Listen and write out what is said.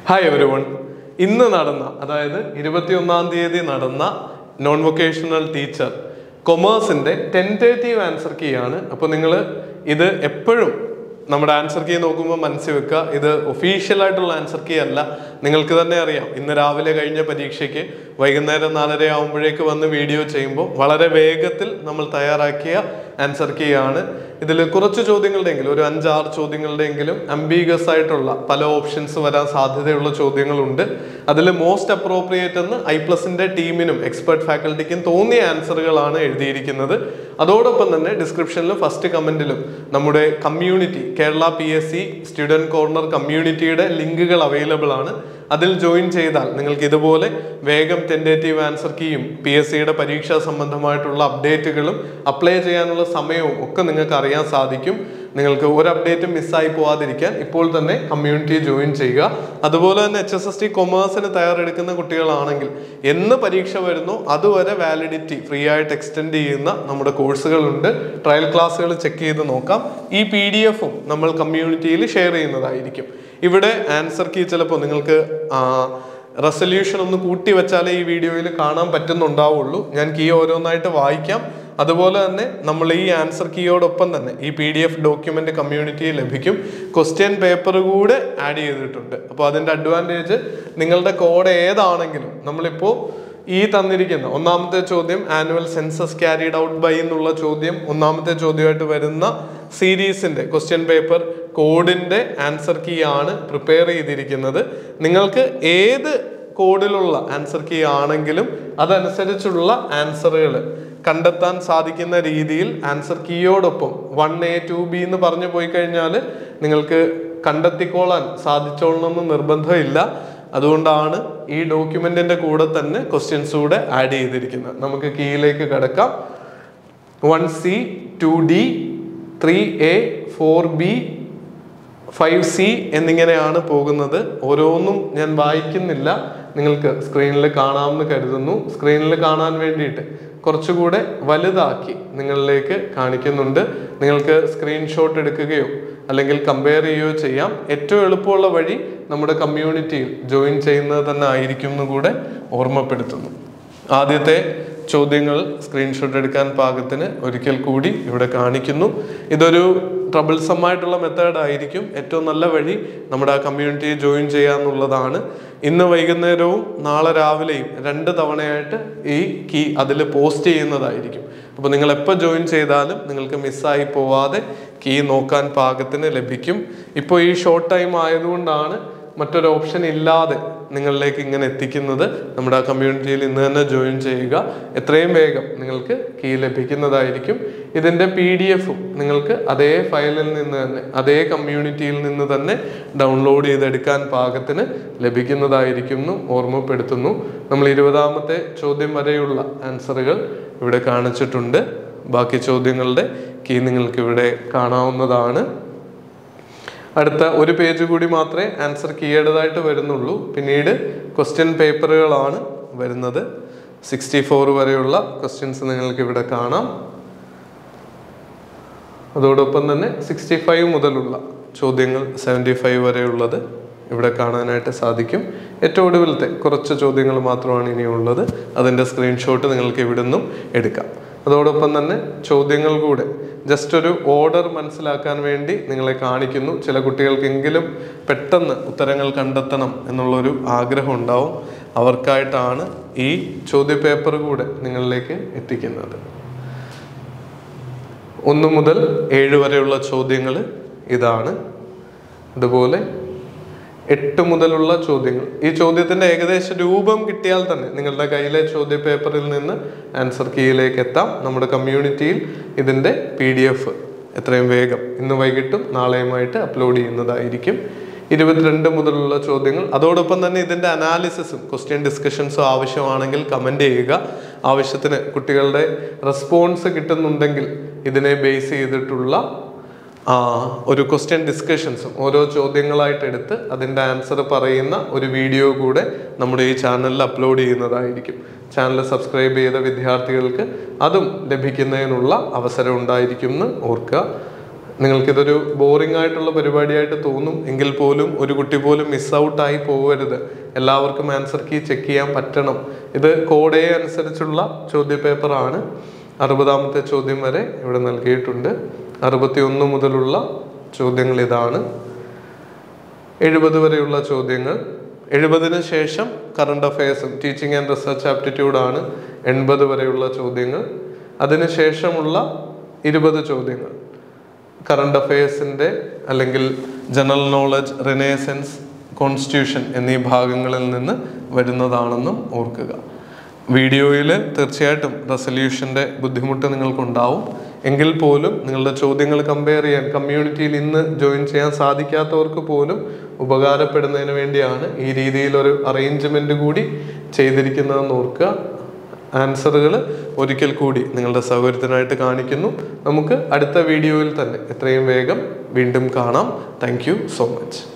Hi everyone. ഇന്ന് നടന്ന അതായത് 21ാം തീയതി നടന്ന നോൺ വൊക്കേഷണൽ ടീച്ചർ കൊമേഴ്സിന്റെ ടെന്റേറ്റീവ് ആൻസർ കീ ആണ്. അപ്പോൾ നിങ്ങൾ ഇത് എപ്പോഴും നമ്മുടെ ആൻസർ കീ നോക്കുമ്പോൾ മനസ്സിൽ വെക്കുക, ഇത് ഒഫീഷ്യൽ ആയിട്ടുള്ള ആൻസർ കീ അല്ല. നിങ്ങൾക്ക് തന്നെ അറിയാം, ഇന്ന് രാവിലെ കഴിഞ്ഞ പരീക്ഷയ്ക്ക് വൈകുന്നേരം 4:30 ആകുമ്പോഴേക്ക് വന്ന് വീഡിയോ ചെയ്യുമ്പോൾ വളരെ വേഗത്തിൽ നമ്മൾ തയ്യാറാക്കിയ ആൻസർ കീ ആണ്. ഇതിൽ കുറച്ച് ചോദ്യങ്ങളുടെയെങ്കിലും ഒരു 5-6 ചോദ്യങ്ങളുടെയെങ്കിലും അംബീഗസ് ആയിട്ടുള്ള പല ഓപ്ഷൻസ് വരാൻ സാധ്യതയുള്ള ചോദ്യങ്ങളുണ്ട്. അതിൽ മോസ്റ്റ് അപ്രോപ്രിയേറ്റ് എന്ന് iPlusന്റെ ടീമിനും എക്സ്പെർട്ട് ഫാക്കൽറ്റിക്കും തോന്നിയ ആൻസറുകളാണ് എഴുതിയിരിക്കുന്നത്. അതോടൊപ്പം തന്നെ ഡിസ്ക്രിപ്ഷനിലും ഫസ്റ്റ് കമന്റിലും നമ്മുടെ community Kerala PSC student corner കമ്മ്യൂണിറ്റിയുടെ ലിങ്കുകൾ അവൈലബിൾ ആണ്. അതിൽ ജോയിൻ ചെയ്താൽ നിങ്ങൾക്ക് ഇതുപോലെ വേഗം ടെന്റേറ്റീവ് ആൻസർ കീയും PSCയുടെ പരീക്ഷാ സംബന്ധമായിട്ടുള്ള അപ്ഡേറ്റുകളും അപ്ലൈ ചെയ്യാനുള്ള സമയവും ഒക്കെ നിങ്ങൾക്ക് അറിയാൻ സാധിക്കും. നിങ്ങൾക്ക് ഒരു അപ്ഡേറ്റും മിസ്സായി പോവാതിരിക്കാൻ ഇപ്പോൾ തന്നെ കമ്മ്യൂണിറ്റി ജോയിൻ ചെയ്യുക. അതുപോലെ തന്നെ HSST കൊമേഴ്സിന് തയ്യാറെടുക്കുന്ന കുട്ടികളാണെങ്കിൽ എന്ന് പരീക്ഷ വരുന്നോ അതുവരെ വാലിഡിറ്റി ഫ്രീ ആയിട്ട് എക്സ്റ്റെൻഡ് ചെയ്യുന്ന നമ്മുടെ കോഴ്സുകളുണ്ട്. ട്രയൽ ക്ലാസ്സുകൾ ചെക്ക് ചെയ്ത് നോക്കാം. ഈ PDF-ഉം നമ്മൾ കമ്മ്യൂണിറ്റിയിൽ ഷെയർ ചെയ്യുന്നതായിരിക്കും. ഇവിടെ ആൻസർ കീ ചിലപ്പോൾ നിങ്ങൾക്ക് റെസൊല്യൂഷൻ ഒന്ന് കൂട്ടി വെച്ചാലേ ഈ വീഡിയോയിൽ കാണാൻ പറ്റുന്നുണ്ടാവുള്ളൂ. ഞാൻ കീ ഓരോന്നായിട്ട് വായിക്കാം. അതുപോലെ തന്നെ നമ്മൾ ഈ ആൻസർ കീയോടൊപ്പം തന്നെ ഈ PDF ഡോക്യുമെന്റ് കമ്മ്യൂണിറ്റിയിൽ ലഭിക്കും. ക്വസ്റ്റ്യൻ പേപ്പർ കൂടെ ആഡ് ചെയ്തിട്ടുണ്ട്. അപ്പോൾ അതിൻ്റെ അഡ്വാൻറ്റേജ് നിങ്ങളുടെ കോഡ് ഏതാണെങ്കിലും നമ്മളിപ്പോൾ ഈ തന്നിരിക്കുന്ന ഒന്നാമത്തെ ചോദ്യം annual census carried out by എന്നുള്ള ചോദ്യം ഒന്നാമത്തെ ചോദ്യമായിട്ട് വരുന്ന സീരീസിന്റെ ക്വസ്റ്റ്യൻ പേപ്പർ കോഡിന്റെ ആൻസർ കീ ആണ് പ്രിപ്പയർ ചെയ്തിരിക്കുന്നത്. നിങ്ങൾക്ക് ഏത് കോഡിലുള്ള ആൻസർ കീ ആണെങ്കിലും അതനുസരിച്ചുള്ള ആൻസറുകൾ കണ്ടെത്താൻ സാധിക്കുന്ന രീതിയിൽ ആൻസർ കീയോടൊപ്പം 1A 2B എന്ന് പറഞ്ഞു പോയി കഴിഞ്ഞാൽ നിങ്ങൾക്ക് കണ്ടെത്തിക്കോളാൻ സാധിച്ചോളണമെന്ന് നിർബന്ധമില്ല. അതുകൊണ്ടാണ് ഈ ഡോക്യുമെന്റിന്റെ കൂടെ തന്നെ ക്വസ്റ്റ്യൻസ് കൂടെ ആഡ് ചെയ്തിരിക്കുന്നത്. നമുക്ക് കീയിലേക്ക് കിടക്കാം. 1C 2D 3A 4B 5C എന്നിങ്ങനെയാണ് പോകുന്നത്. ഓരോന്നും ഞാൻ വായിക്കുന്നില്ല, നിങ്ങൾക്ക് സ്ക്രീനിൽ കാണാമെന്ന് കരുതുന്നു. സ്ക്രീനിൽ കാണാൻ വേണ്ടിയിട്ട് കുറച്ചുകൂടെ വലുതാക്കി നിങ്ങളിലേക്ക് കാണിക്കുന്നുണ്ട്. നിങ്ങൾക്ക് സ്ക്രീൻഷോട്ട് എടുക്കുകയോ അല്ലെങ്കിൽ കമ്പയർ ചെയ്യുകയോ ചെയ്യാം. ഏറ്റവും എളുപ്പമുള്ള വഴി നമ്മുടെ കമ്മ്യൂണിറ്റിയിൽ ജോയിൻ ചെയ്യുന്നത് തന്നെ ആയിരിക്കും എന്ന് കൂടെ ഓർമ്മപ്പെടുത്തുന്നു. ആദ്യത്തെ ചോദ്യങ്ങൾ സ്ക്രീൻഷോട്ട് എടുക്കാൻ പാകത്തിന് ഒരിക്കൽ കൂടി ഇവിടെ കാണിക്കുന്നു. ഇതൊരു ട്രബിൾസം ആയിട്ടുള്ള മെത്തേഡ് ആയിരിക്കും. ഏറ്റവും നല്ല വഴി നമ്മുടെ ആ കമ്മ്യൂണിറ്റി ജോയിൻ ചെയ്യാന്നുള്ളതാണ്. ഇന്ന് വൈകുന്നേരവും നാളെ രാവിലെയും 2 തവണയായിട്ട് ഈ കീ അതിൽ പോസ്റ്റ് ചെയ്യുന്നതായിരിക്കും. അപ്പോൾ നിങ്ങൾ എപ്പോൾ ജോയിൻ ചെയ്താലും നിങ്ങൾക്ക് മിസ്സായി പോവാതെ കീ നോക്കാൻ പാകത്തിന് ലഭിക്കും. ഇപ്പോൾ ഈ ഷോർട്ട് ടൈം ആയതുകൊണ്ടാണ് മറ്റൊരു ഓപ്ഷൻ ഇല്ലാതെ നിങ്ങളിലേക്ക് ഇങ്ങനെ എത്തിക്കുന്നത്. നമ്മുടെ ആ കമ്മ്യൂണിറ്റിയിൽ ഇന്ന് തന്നെ ജോയിൻ ചെയ്യുക. എത്രയും വേഗം നിങ്ങൾക്ക് കീ ലഭിക്കുന്നതായിരിക്കും. ഇതിൻ്റെ PDF-ഉം നിങ്ങൾക്ക് അതേ ഫയലിൽ നിന്ന് തന്നെ അതേ കമ്മ്യൂണിറ്റിയിൽ നിന്ന് തന്നെ ഡൗൺലോഡ് ചെയ്തെടുക്കാൻ പാകത്തിന് ലഭിക്കുന്നതായിരിക്കും എന്ന് ഓർമ്മപ്പെടുത്തുന്നു. നമ്മൾ 20ാമത്തെ ചോദ്യം വരെയുള്ള ആൻസറുകൾ ഇവിടെ കാണിച്ചിട്ടുണ്ട്. ബാക്കി ചോദ്യങ്ങളുടെ കീ നിങ്ങൾക്ക് ഇവിടെ കാണാവുന്നതാണ്. അടുത്ത ഒരു പേജ് കൂടി മാത്രമേ ആൻസർ കീയേണ്ടതായിട്ട് വരുന്നുള്ളൂ. പിന്നീട് ക്വസ്റ്റ്യൻ പേപ്പറുകളാണ് വരുന്നത്. 64 വരെയുള്ള ക്വസ്റ്റ്യൻസ് നിങ്ങൾക്ക് ഇവിടെ കാണാം. അതോടൊപ്പം തന്നെ 65 മുതലുള്ള ചോദ്യങ്ങൾ 75 വരെയുള്ളത് ഇവിടെ കാണാനായിട്ട് സാധിക്കും. ഏറ്റവും ഒടുവിലത്തെ കുറച്ച് ചോദ്യങ്ങൾ മാത്രമാണ് ഇനിയുള്ളത്. അതിൻ്റെ സ്ക്രീൻഷോട്ട് നിങ്ങൾക്ക് ഇവിടെ നിന്നും എടുക്കാം. അതോടൊപ്പം തന്നെ ചോദ്യങ്ങൾ കൂടെ ജസ്റ്റ് ഒരു ഓർഡർ മനസ്സിലാക്കാൻ വേണ്ടി നിങ്ങളെ കാണിക്കുന്നു. ചില കുട്ടികൾക്കെങ്കിലും പെട്ടെന്ന് ഉത്തരങ്ങൾ കണ്ടെത്തണം എന്നുള്ളൊരു ആഗ്രഹം ഉണ്ടാവും. അവർക്കായിട്ടാണ് ഈ ചോദ്യപേപ്പർ കൂടെ നിങ്ങളിലേക്ക് എത്തിക്കുന്നത്. 1 മുതൽ 7 വരെയുള്ള ചോദ്യങ്ങൾ ഇതാണ്. അതുപോലെ 8 മുതലുള്ള ചോദ്യങ്ങൾ. ഈ ചോദ്യത്തിന്റെ ഏകദേശ രൂപം കിട്ടിയാൽ തന്നെ നിങ്ങളുടെ കയ്യിലെ ചോദ്യ പേപ്പറിൽ നിന്ന് ആൻസർ കീയിലേക്ക് എത്താം. നമ്മുടെ കമ്മ്യൂണിറ്റിയിൽ ഇതിന്റെ PDF എത്രയും വേഗം ഇന്ന് വൈകിട്ടും നാളെയുമായിട്ട് അപ്ലോഡ് ചെയ്യുന്നതായിരിക്കും. 22 മുതലുള്ള ചോദ്യങ്ങൾ. അതോടൊപ്പം തന്നെ ഇതിന്റെ അനാലിസിസും ക്വസ്റ്റ്യൻ ഡിസ്കഷൻസും ആവശ്യമാണെങ്കിൽ കമന്റ് ചെയ്യുക. ആവശ്യത്തിന് കുട്ടികളുടെ റെസ്പോൺസ് കിട്ടുന്നുണ്ടെങ്കിൽ ഇതിനെ ബേസ് ചെയ്തിട്ടുള്ള ഒരു ക്വസ്റ്റ്യൻ ഡിസ്കഷൻസും ഓരോ ചോദ്യങ്ങളായിട്ട് എടുത്ത് അതിൻ്റെ ആൻസർ പറയുന്ന ഒരു വീഡിയോ കൂടെ നമ്മുടെ ഈ ചാനലിൽ അപ്ലോഡ് ചെയ്യുന്നതായിരിക്കും. ചാനൽ സബ്സ്ക്രൈബ് ചെയ്ത വിദ്യാർത്ഥികൾക്ക് അതും ലഭിക്കുന്നതിനുള്ള അവസരം ഉണ്ടായിരിക്കും എന്ന് ഓർക്കുക. നിങ്ങൾക്കിതൊരു ബോറിംഗ് ആയിട്ടുള്ള പരിപാടിയായിട്ട് തോന്നും എങ്കിൽ പോലും ഒരു കുട്ടി പോലും മിസ് ഔട്ടായി പോകരുത്. എല്ലാവർക്കും ആൻസർ കീ ചെക്ക് ചെയ്യാൻ പറ്റണം. ഇത് കോഡ് എ അനുസരിച്ചുള്ള ചോദ്യപേപ്പറാണ്. 60ാമത്തെ ചോദ്യം വരെ ഇവിടെ നൽകിയിട്ടുണ്ട്. 61 മുതലുള്ള ചോദ്യങ്ങൾ ഇതാണ്. 70 വരെയുള്ള ചോദ്യങ്ങൾ. 70-ന് ശേഷം കറണ്ട് അഫയേഴ്സും ടീച്ചിങ് ആൻഡ് റിസർച്ച് ആപ്റ്റിറ്റ്യൂഡാണ് 80 വരെയുള്ള ചോദ്യങ്ങൾ. അതിനുശേഷമുള്ള 20 ചോദ്യങ്ങൾ കറണ്ട് അഫയേഴ്സിൻ്റെ അല്ലെങ്കിൽ ജനറൽ നോളജ്, റിനേസൻസ്, കോൺസ്റ്റിറ്റ്യൂഷൻ എന്നീ ഭാഗങ്ങളിൽ നിന്ന് വരുന്നതാണെന്നും ഓർക്കുക. വീഡിയോയിൽ തീർച്ചയായിട്ടും റെസൊല്യൂഷൻ്റെ ബുദ്ധിമുട്ട് നിങ്ങൾക്കുണ്ടാവും. എങ്കിൽ പോലും നിങ്ങളുടെ ചോദ്യങ്ങൾ കമ്പയർ ചെയ്യാൻ കമ്മ്യൂണിറ്റിയിൽ ഇന്ന് ജോയിൻ ചെയ്യാൻ സാധിക്കാത്തവർക്ക് പോലും ഉപകാരപ്പെടുന്നതിന് വേണ്ടിയാണ് ഈ രീതിയിലൊരു അറേഞ്ച്മെൻറ്റ് കൂടി ചെയ്തിരിക്കുന്നതെന്ന് ഓർക്കുക. ആൻസറുകൾ ഒരിക്കൽ കൂടി നിങ്ങളുടെ സൗകര്യത്തിനായിട്ട് കാണിക്കുന്നു. നമുക്ക് അടുത്ത വീഡിയോയിൽ തന്നെ എത്രയും വേഗം വീണ്ടും കാണാം. Thank you so much.